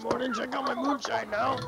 morning. Check out my moonshine now.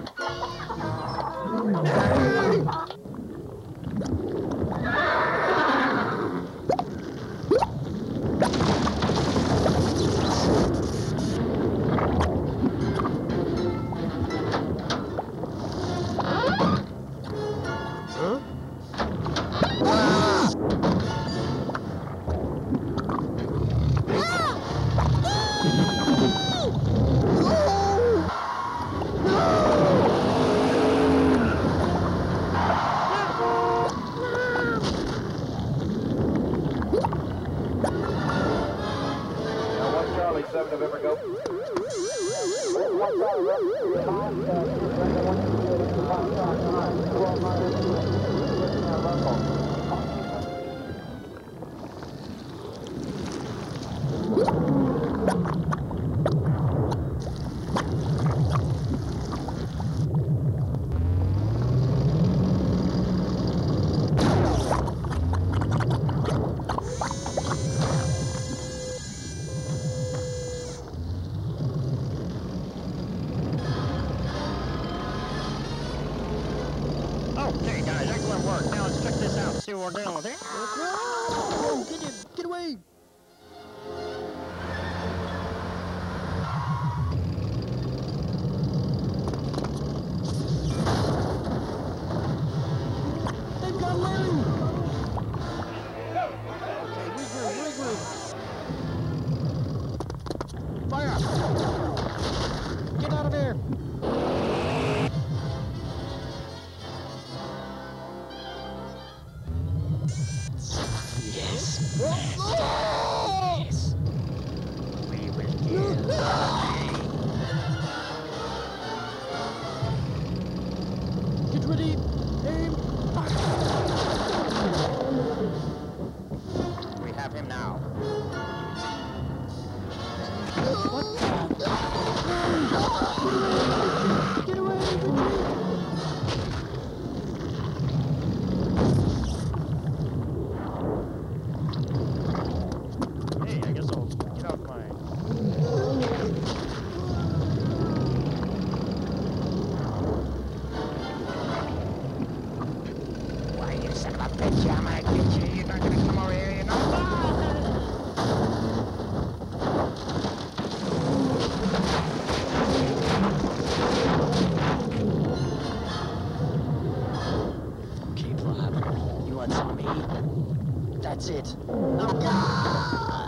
Okay, guys, excellent work. Now let's check this out. See what we're dealing with here. Oh, get in! Get away! They've got Larry! Okay, regroup. Fire! Get out of here! Yes, Oh! yes. We will kill. Get ready! Aim! Fire! We have him now. What the? Get away! Retreat! Hey, I guess I'll get off my... Why, you son of a bitch, I'm gonna get you. You're not gonna come over here, you know? Okay, Bob. You want some meat? That's it. Oh, God!